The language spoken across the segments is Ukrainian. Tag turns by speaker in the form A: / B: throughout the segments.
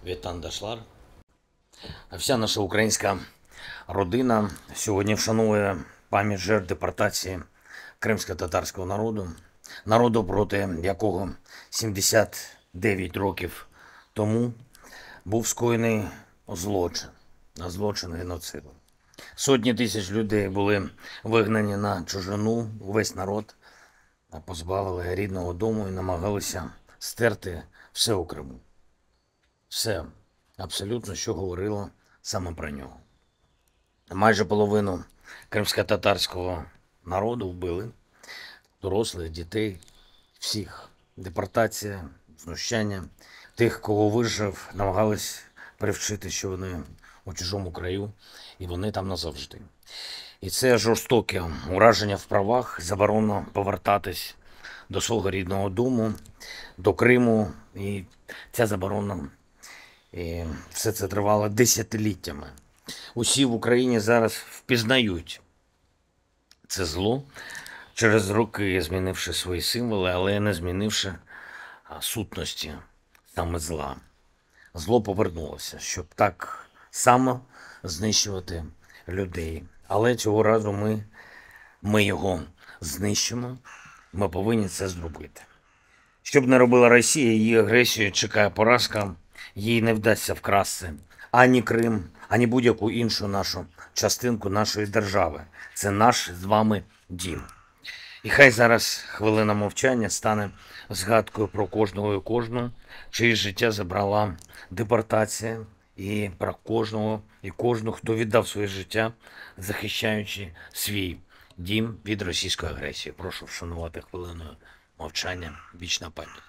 A: Вітан Дашлар. Вся наша українська родина сьогодні вшановує пам'ять жертв депортації кримсько-татарського народу, проти якого 79 років тому був скоєний злочин геноциду. Сотні тисяч людей були вигнані на чужину, увесь народ позбавили рідного дому і намагалися стерти все у Криму. Все, абсолютно, що говорило саме про нього. Майже половину кримсько-татарського народу вбили, дорослих, дітей, всіх. Депортація, знущання. Тих, кого вижив, намагались привчити, що вони у чужому краю, і вони там назавжди. І це жорстоке ураження в правах, заборона повертатись до свого рідного дому, до Криму. І ця заборона, і все це тривало десятиліттями. Усі в Україні зараз впізнають це зло через роки, змінивши свої символи, але не змінивши сутності саме зла. Зло повернулося, щоб так само знищувати людей. Але цього разу ми його знищимо, ми повинні це зробити. Що б не робила Росія, її агресію чекає поразка, їй не вдасться вкрасти ані Крим, ані будь-яку іншу нашу частинку нашої держави. Це наш з вами дім. І хай зараз хвилина мовчання стане згадкою про кожного і кожну, чиє життя забрала депортація, і про кожного і кожну, хто віддав своє життя, захищаючи свій дім від російської агресії. Прошу вшанувати хвилиною мовчання. Вічна пам'ять.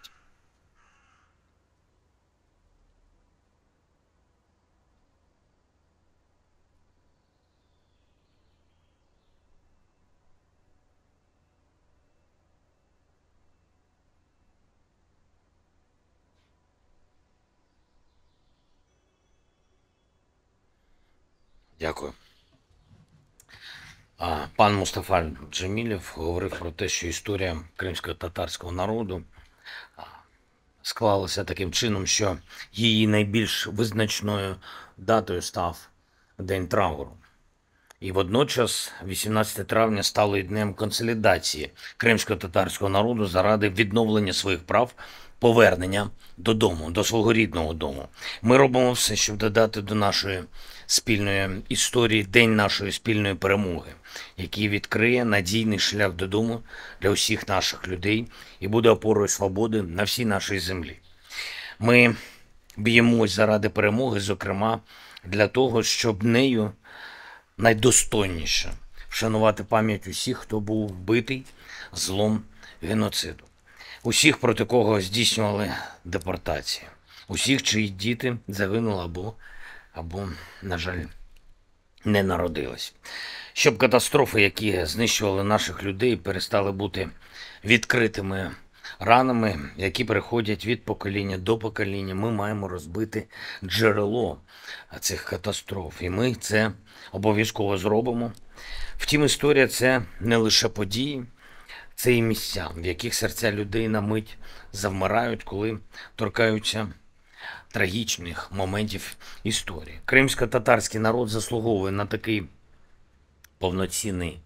A: Дякую. Пан Мустафа Джемілєв говорив про те, що історія кримсько-татарського народу склалася таким чином, що її найбільш визначною датою став День трауру. І водночас 18 травня стало і днем консолідації кримсько-татарського народу заради відновлення своїх прав, повернення додому, до свого рідного дому. Ми робимо все, щоб додати до нашої спільної історії день нашої спільної перемоги, який відкриє надійний шлях додому для усіх наших людей і буде опорою свободи на всій нашій землі. Ми б'ємось заради перемоги, зокрема, для того, щоб нею найдостойніше вшанувати пам'ять усіх, хто був вбитий злом геноциду. Усіх, проти кого здійснювали депортації. Усіх, чиї діти загинули або, на жаль, не народились. Щоб катастрофи, які знищували наших людей, перестали бути відкритими ранами, які переходять від покоління до покоління, ми маємо розбити джерело цих катастроф. І ми це обов'язково зробимо. Втім, історія – це не лише події, це і місця, в яких серця людей на мить завмирають, коли торкаються трагічних моментів історії. Кримсько-татарський народ заслуговує на такий повноцінний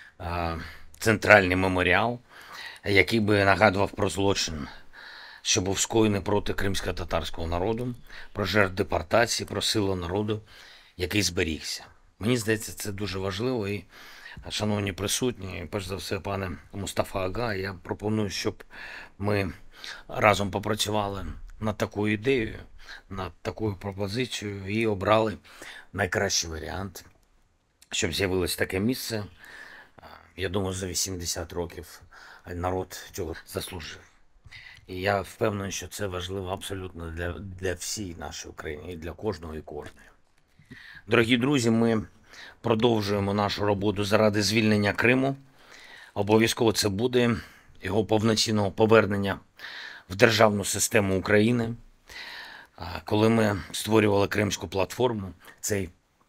A: центральний меморіал, який би нагадував про злочин, що був скоєний проти кримсько-татарського народу, про жертв депортації, про силу народу, який зберігся. Мені здається, це дуже важливо. І, шановні присутні, перш за все, пане Мустафа Ага, я пропоную, щоб ми разом попрацювали над такою ідеєю, над такою пропозицією і обрали найкращий варіант, щоб з'явилось таке місце. Я думаю, за 80 років народ цього заслужив. І я впевнений, що це важливо абсолютно для всієї нашої України і для кожного і кожної. Дорогі друзі, ми продовжуємо нашу роботу заради звільнення Криму. Обов'язково це буде, його повноцінного повернення в державну систему України. Коли ми створювали Кримську платформу, цей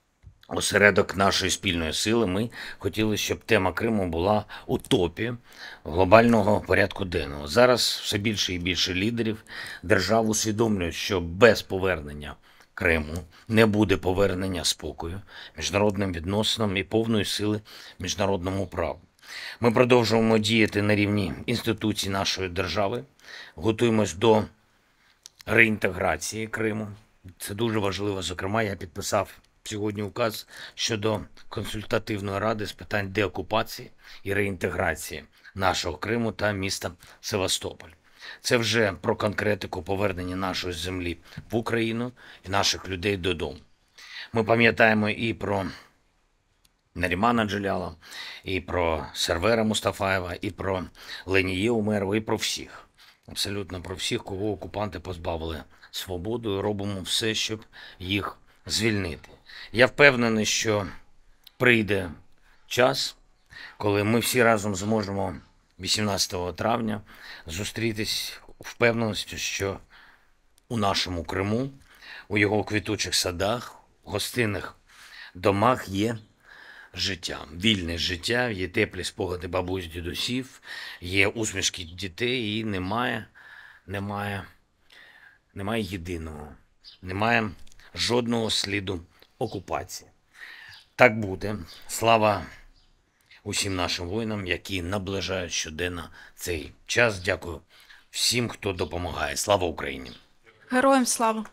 A: осередок нашої спільної сили. Ми хотіли, щоб тема Криму була у топі глобального порядку денного. Зараз все більше і більше лідерів держав усвідомлюють, що без повернення Криму не буде повернення спокою, міжнародним відносинам і повної сили міжнародному праву. Ми продовжуємо діяти на рівні інституцій нашої держави, готуємось до реінтеграції Криму. Це дуже важливо. Зокрема, я підписав сьогодні указ щодо консультативної ради з питань деокупації і реінтеграції нашого Криму та міста Севастополь. Це вже про конкретику повернення нашої землі в Україну і наших людей додому. Ми пам'ятаємо і про Нарімана Джелялова, і про Сервера Мустафаєва, і про Ленію Умерова, і про всіх. Абсолютно про всіх, кого окупанти позбавили свободу, і робимо все, щоб їх звільнити. Я впевнений, що прийде час, коли ми всі разом зможемо 18 травня зустрітись у впевненості, що у нашому Криму, у його квітучих садах, гостинних домах є життя, вільне життя, є теплі спогади бабусь, дідусів, є усмішки дітей і немає єдиного, немає жодного сліду окупації. Так буде. Слава усім нашим воїнам, які наближають щоденно цей час. Дякую всім, хто допомагає. Слава Україні!
B: Героям слава!